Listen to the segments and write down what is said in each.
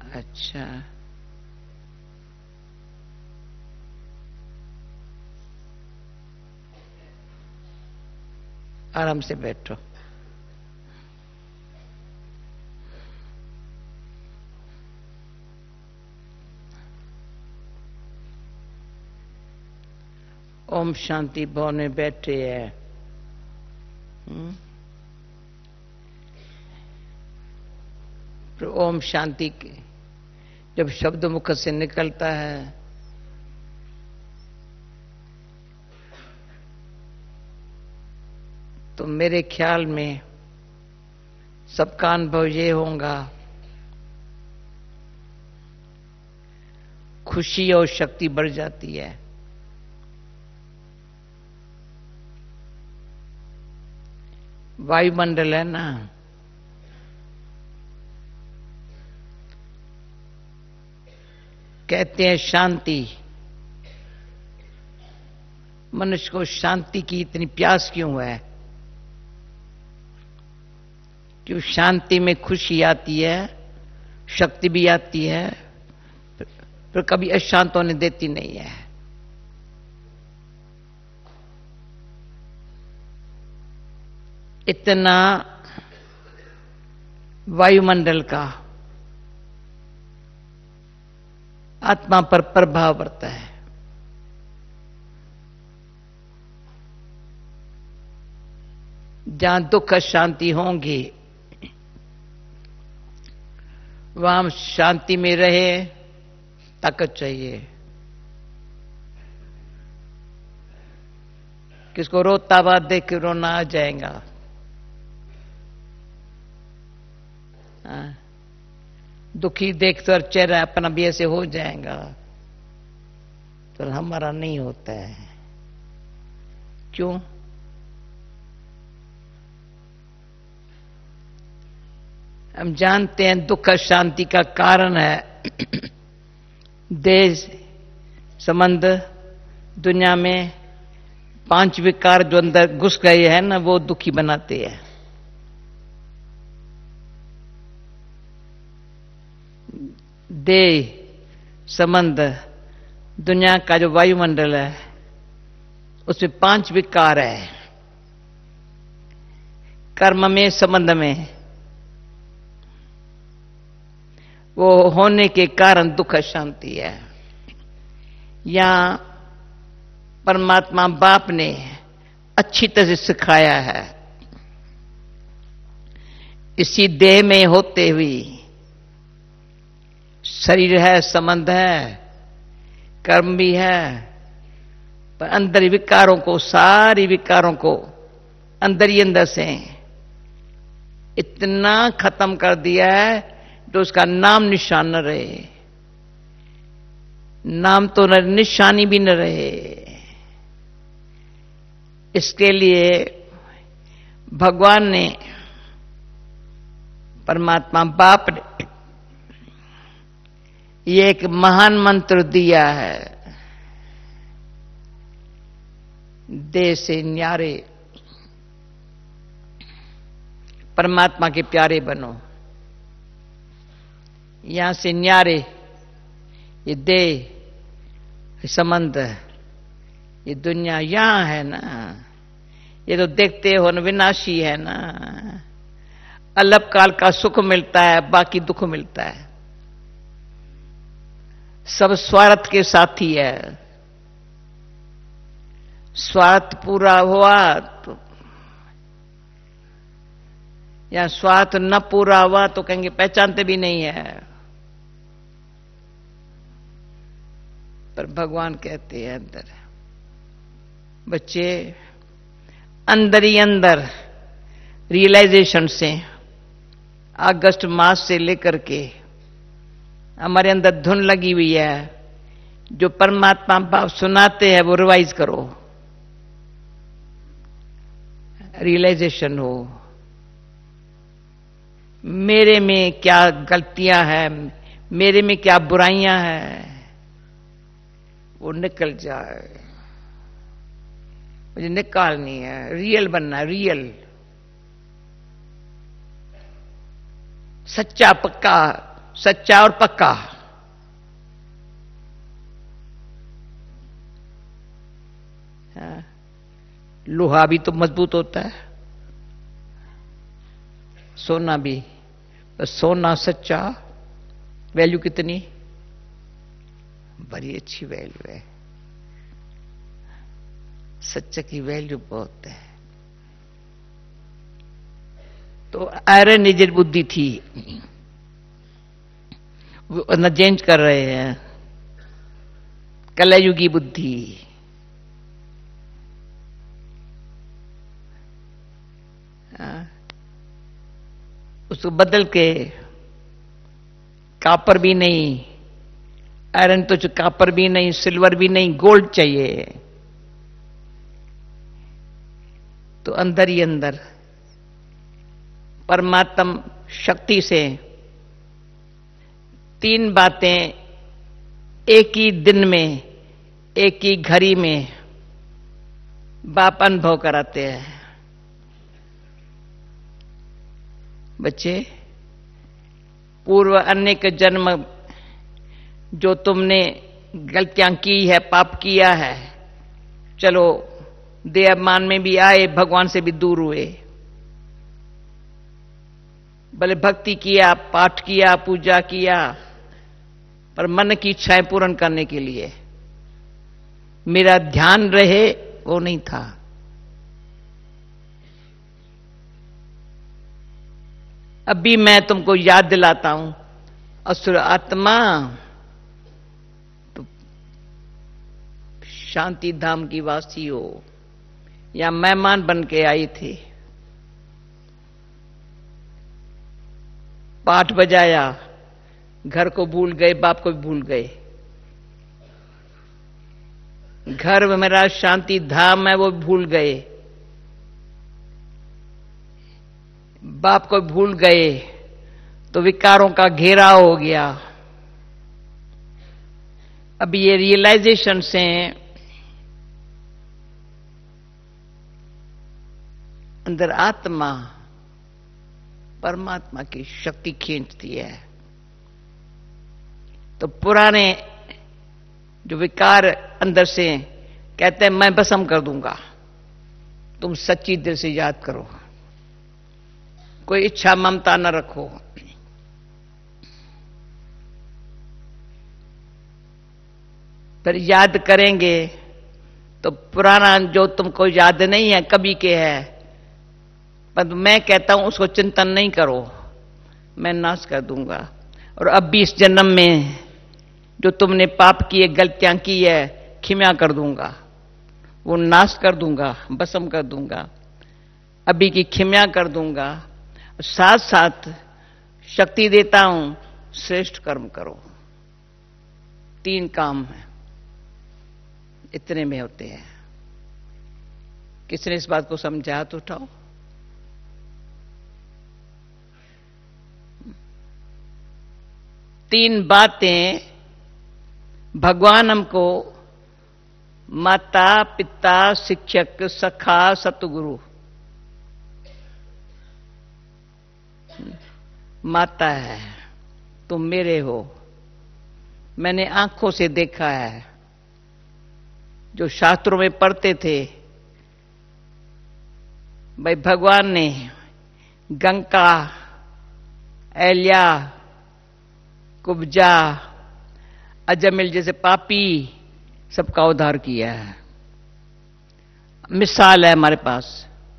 अच्छा, आराम से बैठो। ओम शांति भवन में बैठे हैं। तो ओम शांति के जब शब्द मुख से निकलता है तो मेरे ख्याल में सबका अनुभव ये होगा, खुशी और शक्ति बढ़ जाती है। वायुमंडल है ना, कहते हैं शांति। मनुष्य को शांति की इतनी प्यास क्यों है? क्यों? शांति में खुशी आती है, शक्ति भी आती है, पर कभी अशांत होने देती नहीं है। इतना वायुमंडल का आत्मा पर प्रभाव पड़ता है। जहां दुख शांति होंगी वहां शांति में रहे, ताकत चाहिए। किसको रोता हुआ देख के रोना आ जाएगा। दुखी देख कर चेहरा अपना भी ऐसे हो जाएगा, तो हमारा नहीं होता है। क्यों? हम जानते हैं दुख शांति का कारण है देश संबंध। दुनिया में 5 विकार जो अंदर घुस गए हैं ना, वो दुखी बनाते हैं। देह संबंध, दुनिया का जो वायुमंडल है उसमें 5 विकार है। कर्म में, संबंध में, वो होने के कारण दुख शांति है। यहां परमात्मा बाप ने अच्छी तरह से सिखाया है। इसी देह में होते हुए शरीर है, संबंध है, कर्म भी है, पर अंदर विकारों को, सारी विकारों को अंदर ही अंदर से इतना खत्म कर दिया है तो उसका नाम निशान न रहे। नाम तो न, निशानी भी न रहे। इसके लिए भगवान ने, परमात्मा बाप ने ये एक महान मंत्र दिया है, देह से न्यारे परमात्मा के प्यारे बनो। यहां से न्यारे, ये देह संबंध, ये दुनिया यहां है ना, ये तो देखते हो न विनाशी है ना। अल्पकाल का सुख मिलता है, बाकी दुख मिलता है। सब स्वार्थ के साथी है। स्वार्थ पूरा हुआ तो, या स्वार्थ न पूरा हुआ तो कहेंगे पहचानते भी नहीं है। पर भगवान कहते हैं अंदर बच्चे, अंदर ही अंदर रियलाइजेशन से अगस्त मास से लेकर के हमारे अंदर धुन लगी हुई है। जो परमात्मा बाप सुनाते हैं वो रिवाइज करो, रियलाइजेशन हो। मेरे में क्या गलतियां हैं, मेरे में क्या बुराइयां हैं, वो निकल जाए। मुझे निकालनी है, रियल बनना है, रियल, सच्चा पक्का सच्चा और पक्का। लोहा भी तो मजबूत होता है, सोना भी। सोना सच्चा, वैल्यू कितनी, बड़ी अच्छी वैल्यू है। सच्चे की वैल्यू बहुत है। तो आयरन एजेड बुद्धि थी, वो न चेंज कर रहे हैं। कलयुगी बुद्धि, उसको बदल के कापर भी नहीं, आयरन तो कापर भी नहीं, सिल्वर भी नहीं, गोल्ड चाहिए। तो अंदर ही अंदर परमात्म शक्ति से तीन बातें एक ही दिन में, एक ही घड़ी में बाप अनुभव कराते हैं। बच्चे, पूर्व अनेक जन्म जो तुमने गलतियां की है, पाप किया है, चलो देहमान में भी आए, भगवान से भी दूर हुए। भले भक्ति किया, पाठ किया, पूजा किया, पर मन की इच्छाएं पूर्ण करने के लिए मेरा ध्यान रहे, वो नहीं था। अभी मैं तुमको याद दिलाता हूं, असुर आत्मा तो शांति धाम की वासी हो, या मेहमान बन के आई थी। पाठ बजाया, घर को भूल गए, बाप को भी भूल गए। घर में मेरा शांति धाम है, वो भूल गए। बाप को भूल गए तो विकारों का घेराव हो गया। अब ये रियलाइजेशन से अंदर आत्मा परमात्मा की शक्ति खींचती है। तो पुराने जो विकार अंदर से कहते हैं मैं भस्म कर दूंगा, तुम सच्ची दिल से याद करो, कोई इच्छा ममता न रखो। फिर याद करेंगे तो पुराना जो तुमको याद नहीं है, कभी के है, पर मैं कहता हूं उसको चिंतन नहीं करो, मैं नाश कर दूंगा। और अब भी इस जन्म में जो तुमने पाप किए, गलतियां की है, क्षमा कर दूंगा, वो नाश कर दूंगा, भस्म कर दूंगा, अभी की क्षमा कर दूंगा। साथ साथ शक्ति देता हूं, श्रेष्ठ कर्म करो। तीन काम है, इतने में होते हैं। किसने इस बात को समझा तो उठाओ। तीन बातें भगवान हमको माता पिता शिक्षक सखा सतगुरु। माता है, तुम मेरे हो, मैंने आंखों से देखा है। जो शास्त्रों में पढ़ते थे भाई, भगवान ने गंगा, एलिया, कुब्जा, अजमिल जैसे पापी सबका उद्धार किया है। मिसाल है हमारे पास।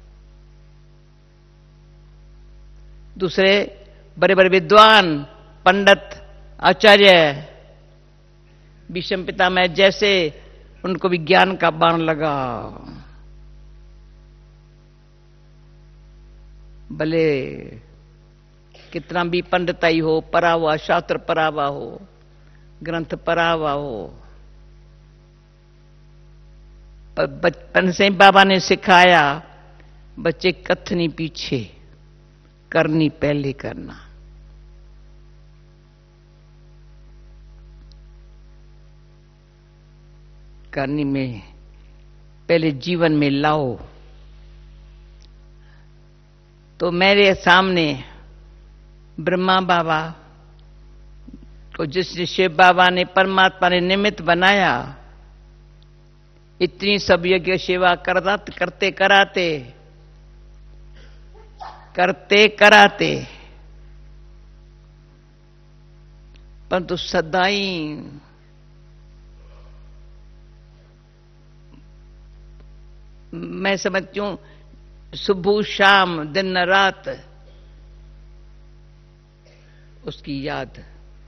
दूसरे बड़े बड़े विद्वान, पंडित, आचार्य, भीष्म पितामह जैसे, उनको भी ज्ञान का बाण लगा। भले कितना भी पंडिताई हो, पढ़ा हुआ, शास्त्र पढ़ा हुआ हो, ग्रंथ पढ़ा हुआ हो, पर बचपन से बाबा ने सिखाया, बच्चे कथनी पीछे, करनी पहले करना। करनी में पहले जीवन में लाओ। तो मेरे सामने ब्रह्मा बाबा, को जिसने शिव बाबा ने, परमात्मा ने निमित्त बनाया, इतनी सब यज्ञ सेवा करते कराते परंतु सदाई मैं समझती हूं सुबह शाम दिन रात उसकी याद,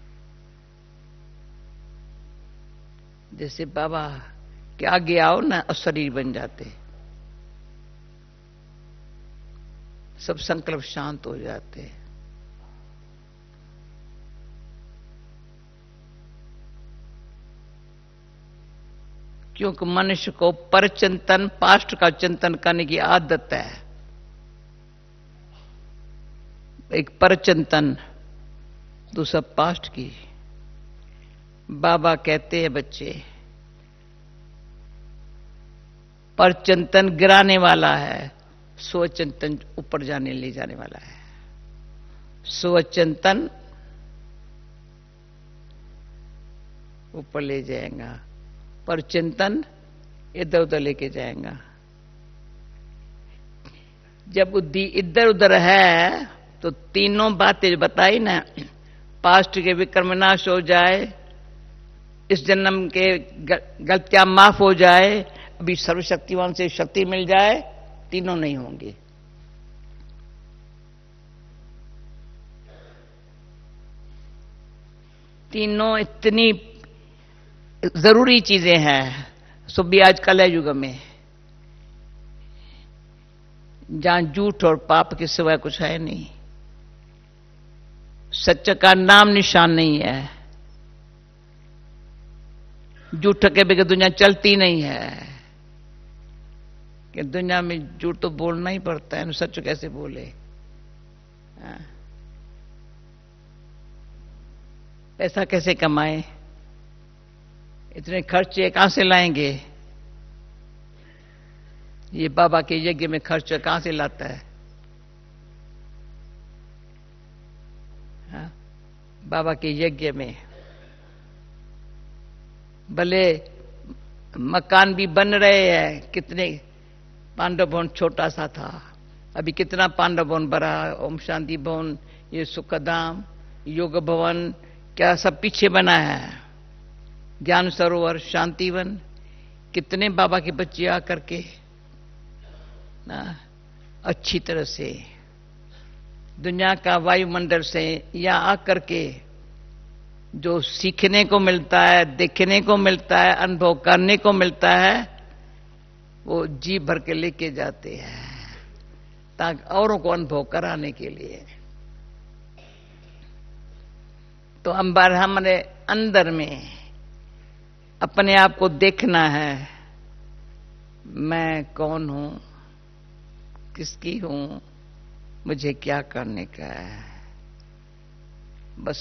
जैसे बाबा के आगे आओ ना और शरीर बन जाते, सब संकल्प शांत हो जाते। क्योंकि मनुष्य को परचिंतन, पास्ट का चिंतन करने की आदत है। एक परचिंतन, दूसरा पास्ट की। बाबा कहते हैं बच्चे, परचिंतन गिराने वाला है, स्वचिंतन ऊपर जाने ले जाने वाला है। स्वचिंतन ऊपर ले जाएगा, पर चिंतन इधर उधर लेके जाएगा। जब बुद्धि इधर उधर है तो तीनों बातें बताई ना, पास्ट के विक्रम नाश हो जाए, इस जन्म के गलतियां माफ हो जाए, अभी सर्वशक्तिवान से शक्ति मिल जाए, तीनों नहीं होंगे। तीनों इतनी जरूरी चीजें हैं। सो भी आज कल युग में जहां झूठ और पाप के सिवाय कुछ है नहीं, सच का नाम निशान नहीं है, झूठ के बगैर दुनिया चलती नहीं है। कि दुनिया में झूठ तो बोलना ही पड़ता है, सच कैसे बोले? पैसा कैसे कमाए? इतने खर्चे कहां से लाएंगे? ये बाबा के यज्ञ में खर्च कहां से लाता है? बाबा के यज्ञ में भले मकान भी बन रहे हैं, कितने पांडव भवन छोटा सा था, अभी कितना पांडव भवन बड़ा, ओम शांति भवन, ये सुखधाम, योग भवन, क्या सब पीछे बना है। ज्ञान सरोवर, शांतिवन, कितने बाबा के बच्चे आकर के ना अच्छी तरह से दुनिया का वायुमंडल से या आकर के जो सीखने को मिलता है, देखने को मिलता है, अनुभव करने को मिलता है, वो जी भर के लेके जाते हैं ताकि औरों को अनुभव कराने के लिए। तो हमारे अंदर में अपने आप को देखना है, मैं कौन हूं, किसकी हूं, मुझे क्या करने का है। बस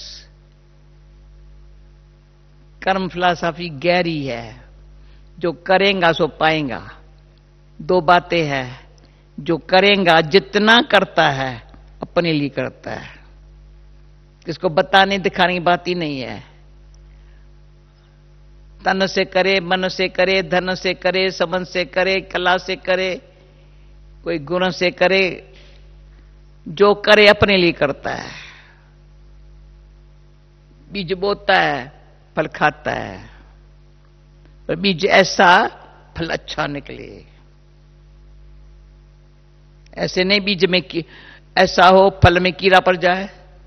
कर्म फिलॉसफी गहरी है, जो करेगा सो पाएगा। दो बातें हैं, जो करेगा जितना करता है अपने लिए करता है, किसको बताने दिखाने की बात ही नहीं है। तन से करे, मन से करे, धन से करे, समझ से करे, कला से करे, कोई गुण से करे, जो करे अपने लिए करता है। बीज बोता है, फल खाता है, पर बीज ऐसा फल अच्छा निकले। ऐसे नहीं बीज में ऐसा हो फल में कीड़ा पड़ जाए,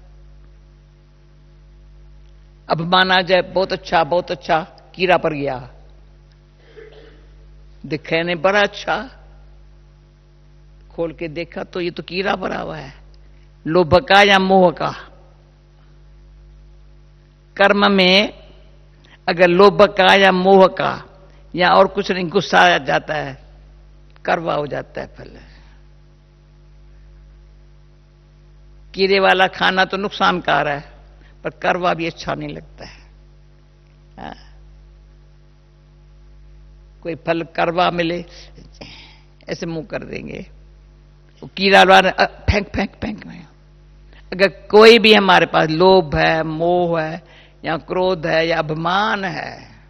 अब माना जाए बहुत अच्छा, कीड़ा पड़ गया, दिखे ने बड़ा अच्छा, खोल के देखा तो ये तो कीड़ा पड़ा हुआ है। लोभ का या मोह का? कर्म में अगर लोभ का या मोह का या और कुछ नहीं, गुस्सा आ जाता है, कड़वा हो जाता है फल। कीड़े वाला खाना तो नुकसानकार है, पर कड़वा भी अच्छा नहीं लगता है। कोई फल कड़वा मिले ऐसे मुंह कर देंगे, वो कीड़ा वाला फेंक में। अगर कोई भी हमारे पास लोभ है, मोह है या क्रोध है या अभिमान है।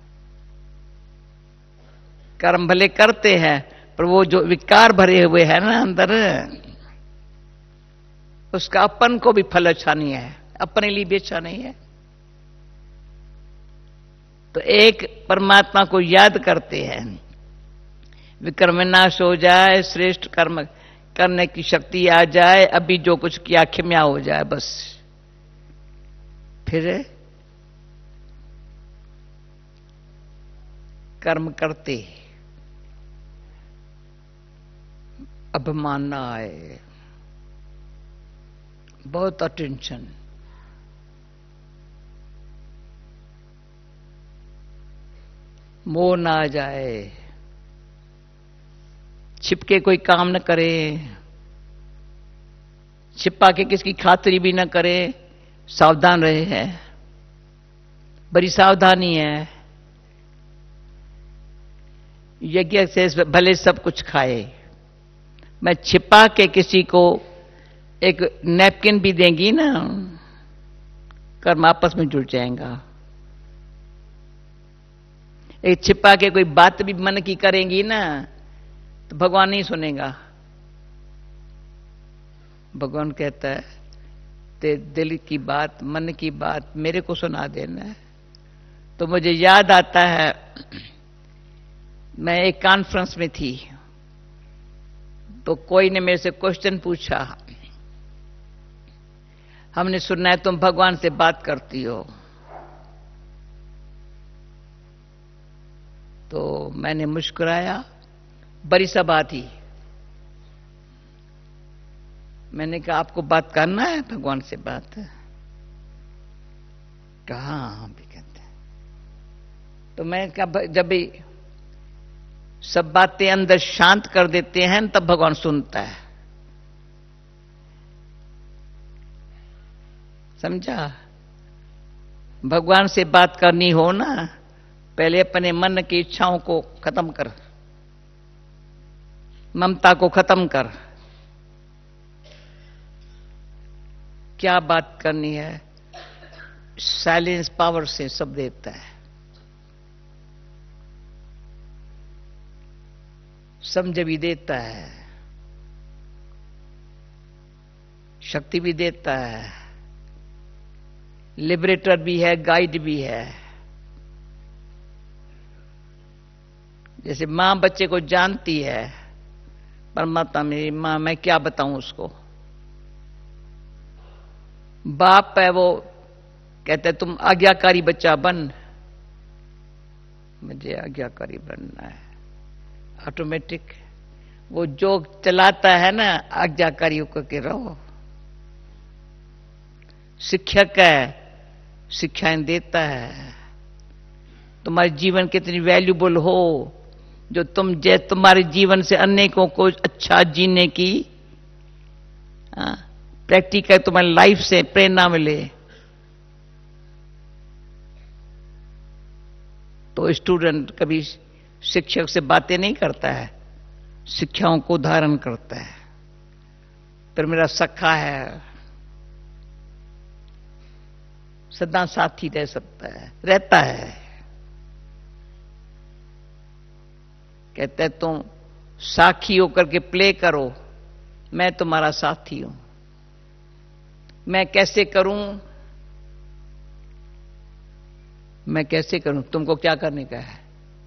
कर्म भले करते हैं पर वो जो विकार भरे हुए हैं ना अंदर, उसका अपन को भी फल अच्छा नहीं है, अपने लिए भी अच्छा नहीं है। तो एक परमात्मा को याद करते हैं, विकर्म नाश हो जाए, श्रेष्ठ कर्म करने की शक्ति आ जाए, अभी जो कुछ किया क्षमा हो जाए, बस फिर कर्म करते अभिमान ना आए। बहुत अटेंशन। मोह ना आ जाए, छिपके कोई काम न करे, छिपा के किसकी खातिरी भी न करे, सावधान रहे हैं। बड़ी सावधानी है। यज्ञ से भले सब कुछ खाए, मैं छिपा के किसी को एक नैपकिन भी देंगी ना, कर्म आपस में जुड़ जाएगा। एक छिपा के कोई बात भी मन की करेंगी ना, तो भगवान नहीं सुनेगा। भगवान कहता है ते दिल की बात, मन की बात मेरे को सुना देना। तो मुझे याद आता है, मैं एक कॉन्फ्रेंस में थी, तो कोई ने मेरे से क्वेश्चन पूछा, हमने सुना है तुम भगवान से बात करती हो। तो मैंने मुस्कुराया, बड़ी सभा थी। मैंने कहा आपको बात करना है, भगवान से बात है? कहाँ भी कहते हैं। तो मैं कहा जब भी सब बातें अंदर शांत कर देते हैं तब भगवान सुनता है। समझा? भगवान से बात करनी हो ना, पहले अपने मन की इच्छाओं को खत्म कर, ममता को खत्म कर। क्या बात करनी है? साइलेंस पावर से सब देता है। समझ भी देता है, शक्ति भी देता है, लिबरेटर भी है, गाइड भी है। जैसे मां बच्चे को जानती है, परमात्मा मेरी मां, मैं क्या बताऊं उसको। बाप है वो कहते तुम आज्ञाकारी बच्चा बन, मुझे आज्ञाकारी बनना है। ऑटोमेटिक वो जो चलाता है ना, आज्ञाकारी होकर के रहो। शिक्षक है, शिक्षाएं देता है। तुम्हारे जीवन कितनी वैल्यूबल हो, जो तुम्हारे जीवन से अनेकों को अच्छा जीने की प्रैक्टिकल तुम्हारी लाइफ से प्रेरणा मिले। तो स्टूडेंट कभी शिक्षक से बातें नहीं करता है, शिक्षाओं को धारण करता है। फिर मेरा सखा है, सदा साथी रह सकता है, रहता है। कहते हैं तुम साखी होकर के प्ले करो, मैं तुम्हारा साथी हूं। मैं कैसे करूं? मैं कैसे करूं? तुमको क्या करने का है?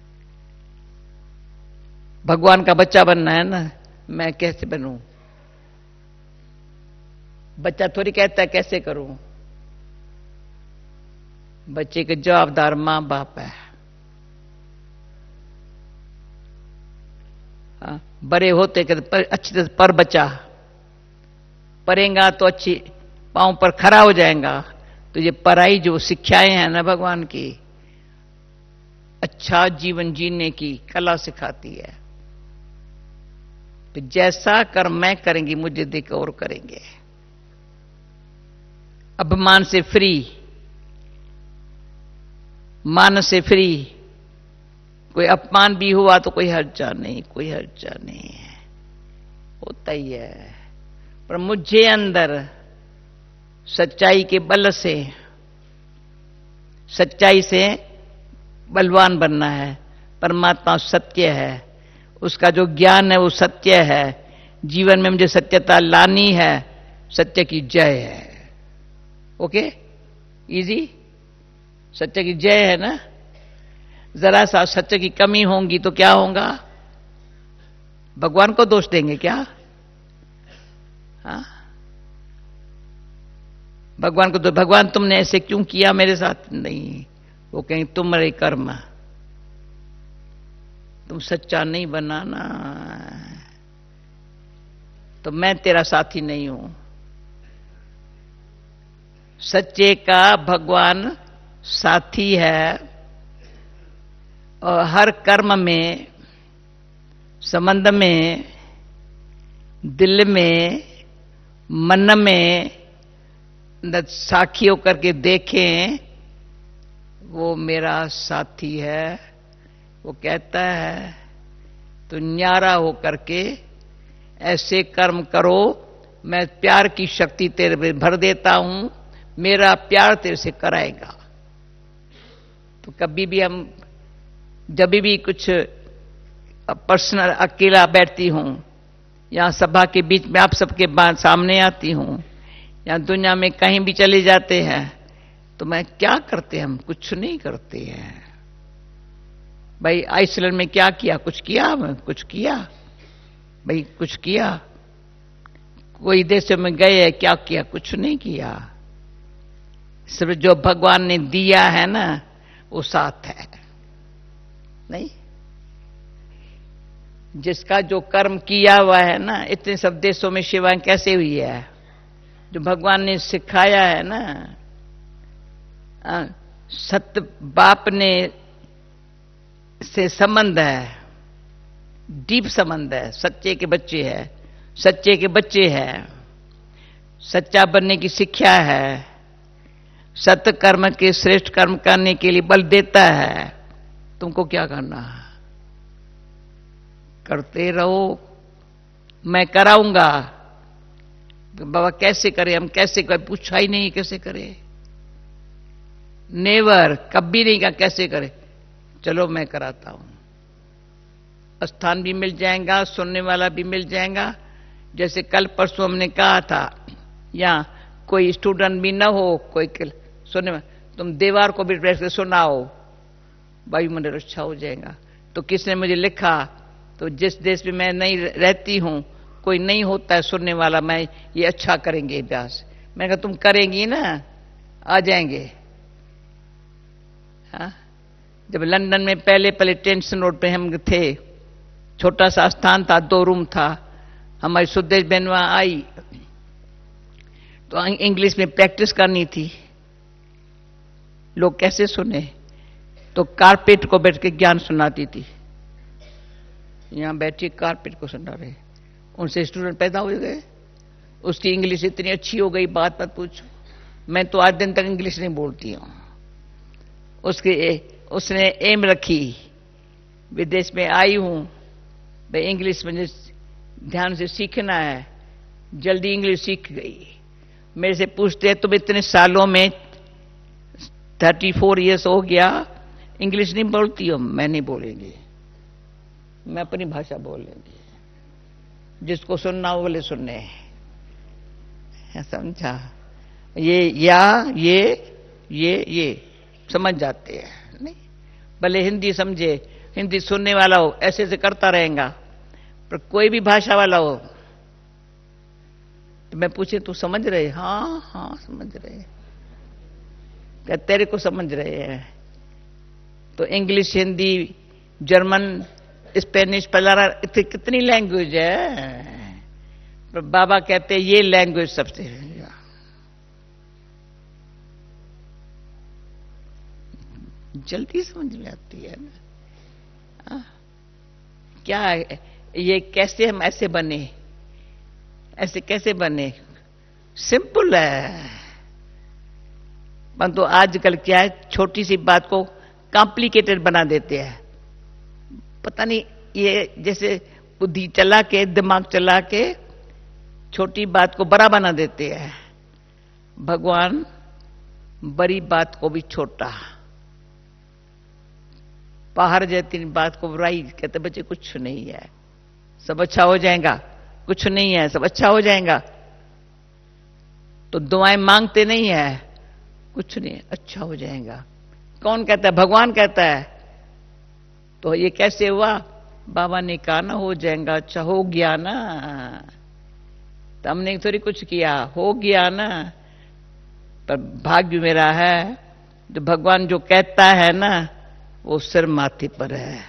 भगवान का बच्चा बनना है ना, मैं कैसे बनूं? बच्चा थोड़ी कहता है कैसे करूं। बच्चे के जवाबदार मां बाप है। बड़े होते कहते अच्छी तरह पर बच्चा पढ़ेगा तो अच्छी पांव पर खड़ा हो जाएगा। तो ये पढ़ाई जो शिक्षाएं हैं ना भगवान की, अच्छा जीवन जीने की कला सिखाती है। तो जैसा कर्म मैं करेंगी, मुझे देख और करेंगे। अभिमान से फ्री, मान से फ्री। कोई अपमान भी हुआ तो कोई हर्जा नहीं, कोई हर्जा नहीं है, होता ही है। पर मुझे अंदर सच्चाई के बल से सच्चाई से बलवान बनना है। परमात्मा सत्य है, उसका जो ज्ञान है वो सत्य है। जीवन में मुझे सत्यता लानी है, सत्य की जय है। ओके, इजी, सत्य की जय है ना। जरा सा सत्य की कमी होगी तो क्या होगा? भगवान को दोष देंगे क्या? हाँ, भगवान को तो, भगवान तुमने ऐसे क्यों किया मेरे साथ? नहीं, वो कहें तुम्हारे कर्म, तुम सच्चा नहीं बनाना तो मैं तेरा साथी नहीं हूं। सच्चे का भगवान साथी है और हर कर्म में, संबंध में, दिल में, मन में साक्षी होकर के देखें, वो मेरा साथी है। वो कहता है तो न्यारा होकर के ऐसे कर्म करो, मैं प्यार की शक्ति तेरे में भर देता हूं, मेरा प्यार तेरे से कराएगा। तो कभी भी हम, जब भी कुछ पर्सनल अकेला बैठती हूं या सभा के बीच में आप सबके सामने आती हूं या दुनिया में कहीं भी चले जाते हैं, तो मैं क्या करते हैं? हम कुछ नहीं करते हैं। भाई आइसलैंड में क्या किया? कुछ किया? कुछ किया? भाई कुछ किया? कोई देशों में गए, क्या किया? कुछ नहीं किया। सिर्फ जो भगवान ने दिया है ना, वो साथ है। नहीं, जिसका जो कर्म किया हुआ है ना, इतने सब देशों में सेवाएं कैसे हुई है? जो भगवान ने सिखाया है ना, सत्य बाप ने से संबंध है, डीप संबंध है। सच्चे के बच्चे हैं, सच्चे के बच्चे हैं, सच्चा बनने की शिक्षा है, सत्य कर्म के श्रेष्ठ कर्म करने के लिए बल देता है। तुमको क्या करना है? करते रहो, मैं कराऊंगा। बाबा कैसे करें? हम कैसे करें? पूछा ही नहीं कैसे करें, नेवर, कभी नहीं कहा कैसे करें। चलो मैं कराता हूं। स्थान भी मिल जाएगा, सुनने वाला भी मिल जाएगा। जैसे कल परसों हमने कहा था, या कोई स्टूडेंट भी ना हो, कोई सुनने में, तुम दीवार को भी बैठ के सुनाओ, वायुमंडल अच्छा हो जाएगा। तो किसने मुझे लिखा, तो जिस देश में मैं नहीं रहती हूं कोई नहीं होता है सुनने वाला, मैं ये अच्छा करेंगे अभ्यास। मैंने कहा तुम करेंगी ना, आ जाएंगे। हाँ, जब लंदन में पहले पहले टेंशन रोड पे हम थे, छोटा सा स्थान था, 2 रूम था। हमारी सुदेश बहन वहां आई तो इंग्लिश में प्रैक्टिस करनी थी। लोग कैसे सुने? तो कारपेट को बैठ के ज्ञान सुनाती थी। यहां बैठी कारपेट को सुना रहे, उनसे स्टूडेंट पैदा हो गए। उसकी इंग्लिश इतनी अच्छी हो गई, बात मत पूछो। मैं तो आज दिन तक इंग्लिश नहीं बोलती हूं। उसने एम रखी, विदेश में आई हूं भाई, इंग्लिश मुझे ध्यान से सीखना है। जल्दी इंग्लिश सीख गई। मेरे से पूछते हैं तुम इतने सालों में 34 इयर्स हो गया, इंग्लिश नहीं बोलती हो? मैं नहीं बोलेंगी, मैं अपनी भाषा बोलेंगी। जिसको सुनना हो बोले सुनने, समझा? ये या ये समझ जाते हैं। नहीं, भले हिंदी समझे, हिंदी सुनने वाला हो, ऐसे ऐसे करता रहेगा। पर कोई भी भाषा वाला हो तो मैं पूछे तू समझ रहे? हाँ हाँ समझ रहे। क्या तेरे को समझ रहे हैं? तो इंग्लिश, हिंदी, जर्मन, स्पेनिश, पलारा, कितनी लैंग्वेज है। पर बाबा कहते हैं ये लैंग्वेज सबसे जल्दी समझ में आती है ना। क्या ये कैसे हम ऐसे बने? ऐसे कैसे बने? सिंपल है। परंतु आजकल क्या है, छोटी सी बात को कॉम्प्लिकेटेड बना देते हैं। पता नहीं, ये जैसे बुद्धि चला के, दिमाग चला के छोटी बात को बड़ा बना देते हैं। भगवान बड़ी बात को भी छोटा बाहर जाती बात को बुराई कहते बच्चे कुछ नहीं है, सब अच्छा हो जाएगा, कुछ नहीं है, सब अच्छा हो जाएगा। तो दुआएं मांगते नहीं है, कुछ नहीं, अच्छा हो जाएगा। कौन कहता है? भगवान कहता है। तो ये कैसे हुआ? बाबा ने कहा ना हो जाएगा, अच्छा हो गया ना। तो हमने थोड़ी कुछ किया, हो गया ना। पर भाग्य मेरा है जो भगवान जो कहता है ना वो सिर माथे पर है।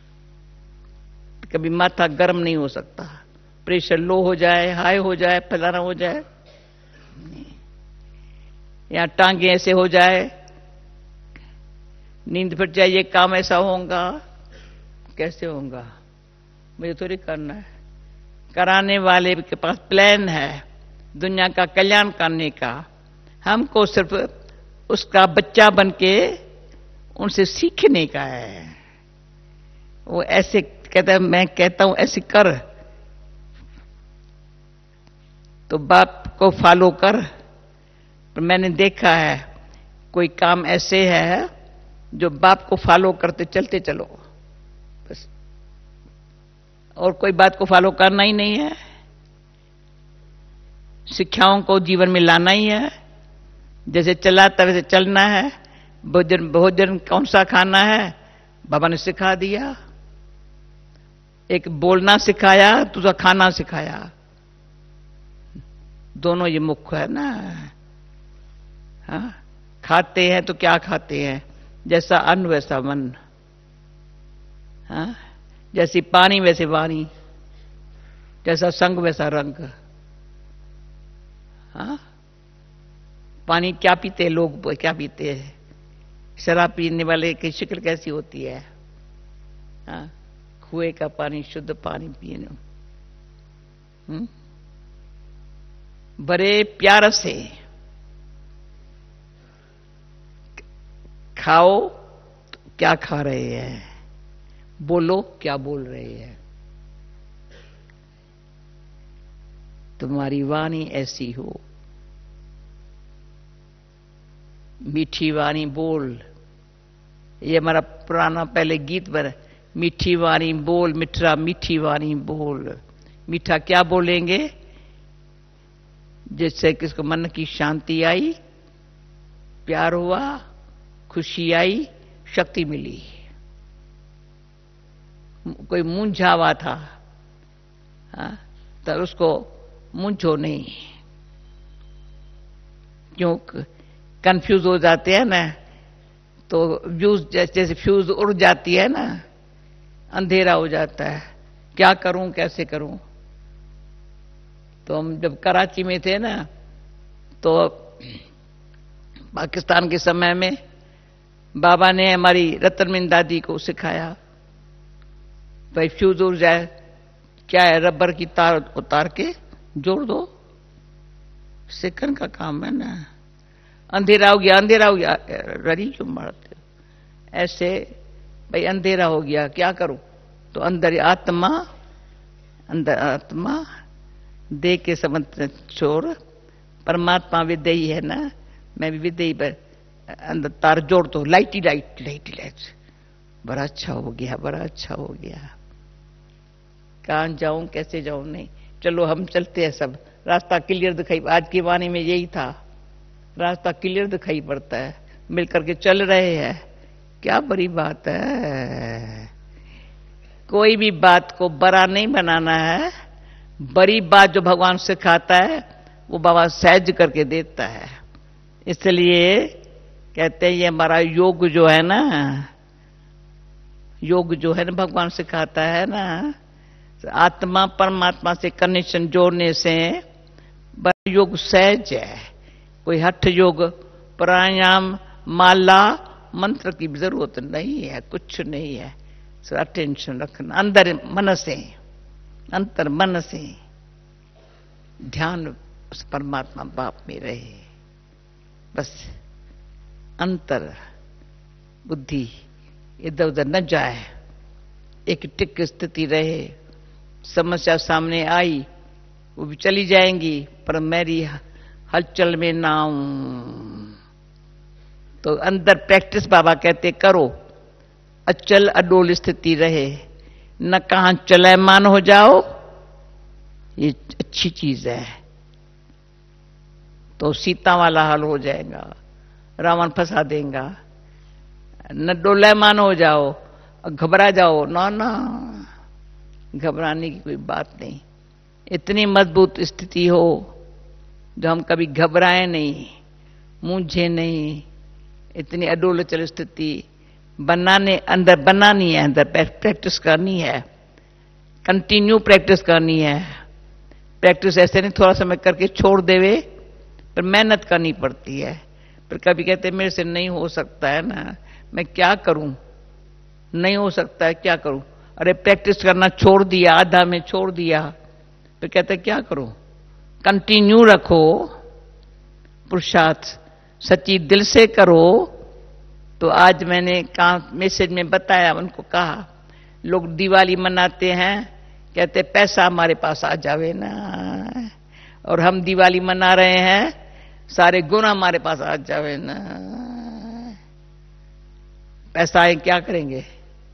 कभी माथा गर्म नहीं हो सकता, प्रेशर लो हो जाए, हाई हो जाए, फलाना हो जाए, या टांगे ऐसे हो जाए, नींद फिट जाए, ये काम ऐसा होगा, कैसे होगा? मुझे थोड़ी करना है। कराने वाले के पास प्लान है दुनिया का कल्याण करने का। हमको सिर्फ उसका बच्चा बनके उनसे सीखने का है। वो ऐसे कहता है, मैं कहता हूं ऐसे कर, तो बाप को फॉलो कर। पर मैंने देखा है कोई काम ऐसे है जो बाप को फॉलो करते चलते चलो बस, और कोई बात को फॉलो करना ही नहीं है। शिक्षाओं को जीवन में लाना ही है, जैसे चलाता वैसे चलना है। भोजन भोजन कौन सा खाना है बाबा ने सिखा दिया। एक बोलना सिखाया, दूसरा खाना सिखाया। दोनों ये मुख्य है ना। हाँ, खाते हैं तो क्या खाते हैं? जैसा अन्न वैसा मन। हाँ, जैसी पानी वैसे वाणी, जैसा संग वैसा रंग। हाँ, पानी क्या पीते लोग, क्या पीते हैं? शराब पीने वाले की शक्ल कैसी होती है? हाँ, कुएं का पानी, शुद्ध पानी पीने। बड़े प्यार से खाओ तो क्या खा रहे हैं, बोलो क्या बोल रहे हैं। तुम्हारी वाणी ऐसी हो, मीठी वाणी बोल। ये हमारा पुराना पहले गीत बना, मीठी वाणी बोल मिठरा, मीठी वाणी बोल। मीठा क्या बोलेंगे? जिससे किसको मन की शांति आई, प्यार हुआ, खुशी आई, शक्ति मिली। कोई मूंझा हुआ था, तो उसको मूंझो नहीं। क्यों कंफ्यूज हो जाते हैं ना, तो फ्यूज जैसे फ्यूज उड़ जाती है ना, अंधेरा हो जाता है, क्या करूं कैसे करूं। तो हम जब कराची में थे ना, तो पाकिस्तान के समय में बाबा ने हमारी रतनमिन दादी को सिखाया, भाई फ्यूज उड़ जाए क्या है, रबर की तार उतार के जोड़ दो, सेकंड का काम है ना। अंधेरा हो गया, अंधेरा हो गया, ररी क्यों मारते? ऐसे भाई अंधेरा हो गया क्या करूं? तो अंदर आत्मा, अंदर आत्मा दे के समझ छोड़, परमात्मा विदेही है ना, मैं भी विदेही पर अंदर तार जोड़ दो, लाइटी लाइट लाइटी लाइट। बड़ा अच्छा हो गया, बड़ा अच्छा हो गया। कहां जाऊं कैसे जाऊं? नहीं, चलो हम चलते हैं, सब रास्ता क्लियर दिखाई। आज की वाणी में यही था, रास्ता क्लियर दिखाई पड़ता है, मिलकर के चल रहे हैं, क्या बड़ी बात है। कोई भी बात को बड़ा नहीं बनाना है, बड़ी बात जो भगवान सिखाता है वो बाबा सहज करके देता है। इसलिए कहते हैं ये हमारा योग जो है ना, योग जो है ना भगवान सिखाता है ना, आत्मा परमात्मा से कनेक्शन जोड़ने से बड़ा योग सहज है। कोई हठ योग, प्राणायाम, माला, मंत्र की जरूरत नहीं है, कुछ नहीं है। सो अटेंशन रखना अंदर मन से, अंतर मन से ध्यान उस परमात्मा बाप में रहे। बस अंतर बुद्धि इधर उधर न जाए, एक टिक स्थिति रहे। समस्या सामने आई वो भी चली जाएंगी, पर मेरी हलचल में ना आऊं। तो अंदर प्रैक्टिस बाबा कहते करो, अचल अडोल स्थिति रहे, न कहां चलयमान हो जाओ, ये अच्छी चीज है। तो सीता वाला हाल हो जाएगा, रावण फंसा देगा। न डोलायमान हो जाओ, घबरा जाओ, ना ना, घबराने की कोई बात नहीं। इतनी मजबूत स्थिति हो जो हम कभी घबराए नहीं, मूंझे नहीं। इतनी अडोल अचल स्थिति अंदर बनानी है, अंदर प्रैक्टिस करनी है, कंटिन्यू प्रैक्टिस करनी है। प्रैक्टिस ऐसे नहीं थोड़ा समय करके छोड़ देवे, पर मेहनत करनी पड़ती है। फिर कभी कहते मेरे से नहीं हो सकता है ना, मैं क्या करूं, नहीं हो सकता है, क्या करूं? अरे प्रैक्टिस करना छोड़ दिया, आधा में छोड़ दिया, फिर कहते क्या करो? कंटिन्यू रखो, पुरुषार्थ सच्ची दिल से करो। तो आज मैंने मैसेज में बताया, उनको कहा, लोग दिवाली मनाते हैं, कहते पैसा हमारे पास आ जावे ना, और हम दिवाली मना रहे हैं, सारे गुण हमारे पास आ जावे ना। पैसा आए क्या करेंगे?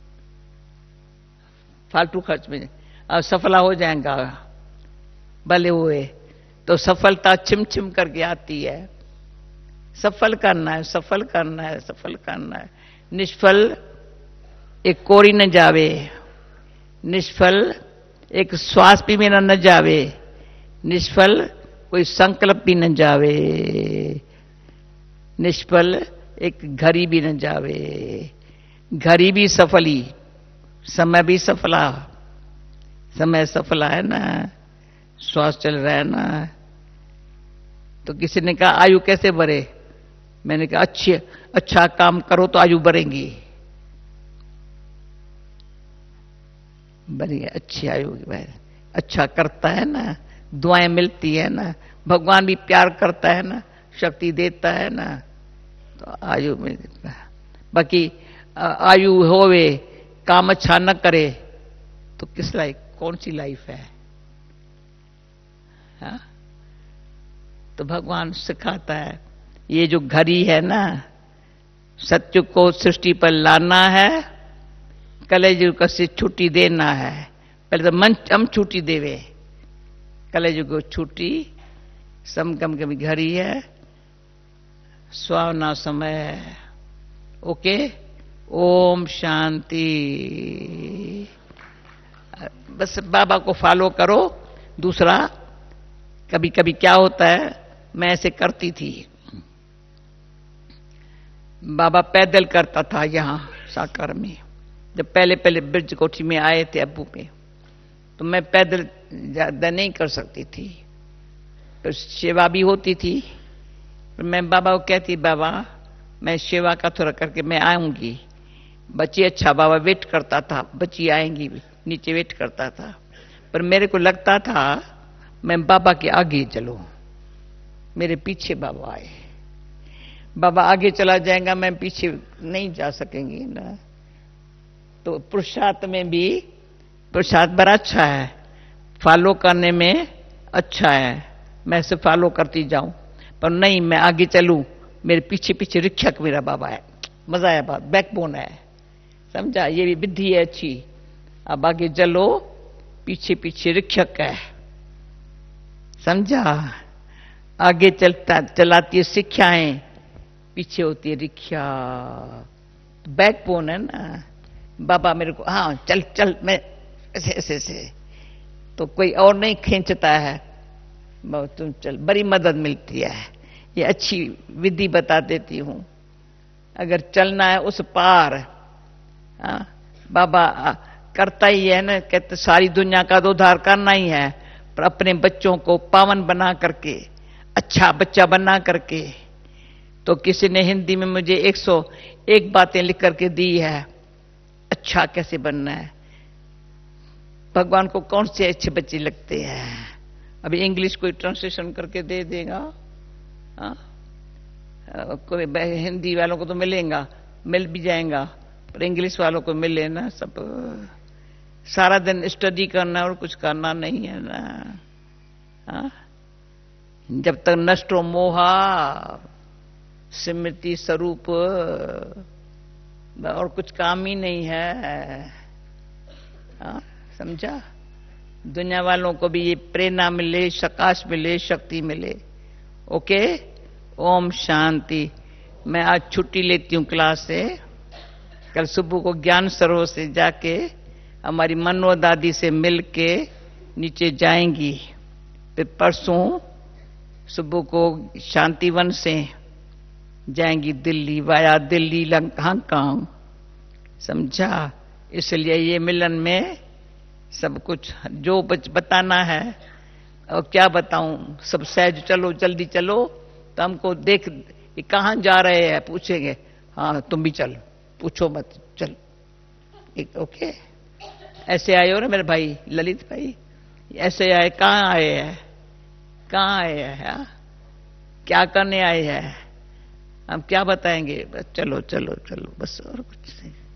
फालतू खर्च में अब सफला हो जाएगा, भले हुए। तो सफलता छिम छिम करके आती है। सफल करना है, सफल करना है, सफल करना है। निष्फल एक कोरी न जावे, निष्फल एक श्वास भी मेरा न जावे, निष्फल कोई संकल्प भी न जावे, निष्फल एक घड़ी भी न जावे। घड़ी भी सफली, समय भी सफला, समय सफला है ना, श्वास चल रहा है ना। तो किसी ने कहा आयु कैसे बढ़े? मैंने कहा अच्छा काम करो तो आयु बढ़ेगी, बढ़िया अच्छी आयु बढ़े। अच्छा करता है ना, दुआएं मिलती है ना, भगवान भी प्यार करता है ना, शक्ति देता है ना, तो आयु मिलता है। बाकी आयु होवे, काम अच्छा न करे, तो किस लाइफ, कौन सी लाइफ है? हा? तो भगवान सिखाता है, ये जो घड़ी है ना, सत्य को सृष्टि पर लाना है, कलेजुग को से छुट्टी देना है। पहले तो मन हम छुट्टी देवे, कलेजुग को छुट्टी, समगम की घड़ी है, सुहावना समय है। ओके, ओम शांति। बस बाबा को फॉलो करो। दूसरा, कभी कभी क्या होता है, मैं ऐसे करती थी, बाबा पैदल करता था यहां साकार में, जब पहले पहले ब्रिज कोठी में आए थे अब्बू में, तो मैं पैदल ज्यादा नहीं कर सकती थी, तो सेवा भी होती थी। मैं बाबा को कहती, बाबा मैं सेवा का थोड़ा करके मैं आऊंगी। बच्ची अच्छा, बाबा वेट करता था, बच्ची आएंगी, नीचे वेट करता था। पर मेरे को लगता था मैं बाबा के आगे चलूं, मेरे पीछे बाबा आए। बाबा आगे चला जाएगा, मैं पीछे नहीं जा सकेंगी ना। तो पुरुषार्थ में भी, पुरुषार्थ बड़ा अच्छा है, फॉलो करने में अच्छा है, मैं से फॉलो करती जाऊं। पर नहीं, मैं आगे चलूं, मेरे पीछे पीछे रिक्षक मेरा बाबा है। मजा आया, बात बैकबोन है, समझा? ये भी विधि है अच्छी। अब आगे चलो, पीछे पीछे रिक्षक है, समझा? आगे चलाती है शिक्षाएं, पीछे होती है रिक्शा, बैकबोन है ना। बाबा मेरे को हाँ चल चल, मैं ऐसे ऐसे ऐसे, तो कोई और नहीं खींचता है, तुम चल, बड़ी मदद मिलती है। ये अच्छी विधि बता देती हूं। अगर चलना है उस पार, बाबा करता ही है ना, कहते सारी दुनिया का तो उद्धार करना ही है, पर अपने बच्चों को पावन बना करके, अच्छा बच्चा बना करके। तो किसी ने हिंदी में मुझे 101 बातें लिख करके दी है, अच्छा कैसे बनना है। भगवान को कौन से अच्छे बच्चे लगते हैं? अभी इंग्लिश कोई ट्रांसलेशन करके दे देगा, कोई हिंदी वालों को तो मिलेगा, मिल भी जाएगा, पर इंग्लिश वालों को मिले ना। सब सारा दिन स्टडी करना और कुछ करना नहीं है ना। जब तक नष्टो मोहा स्मृति स्वरूप और कुछ काम ही नहीं है। हाँ, समझा? दुनिया वालों को भी ये प्रेरणा मिले, प्रकाश मिले, शक्ति मिले। ओके, ओम शांति। मैं आज छुट्टी लेती हूँ क्लास से। कल सुबह को ज्ञान सरोवर से जाके हमारी मनोज दादी से मिल के नीचे जाएंगी। फिर परसों सुबह को शांतिवन से जाएंगी दिल्ली, वाया दिल्ली हांगकांग। समझा? इसलिए ये मिलन में सब कुछ जो बताना है, और क्या बताऊं, सब सहज चलो, जल्दी चलो। तो हमको देख कहाँ जा रहे हैं पूछेंगे, हाँ तुम भी चलो, पूछो मत, चल। ओके, ऐसे आए हो ना मेरे भाई ललित भाई, ऐसे आए। कहाँ आए हैं, कहाँ आए हैं, क्या करने आए हैं, हम क्या बताएंगे? बस चलो चलो चलो, बस और कुछ नहीं।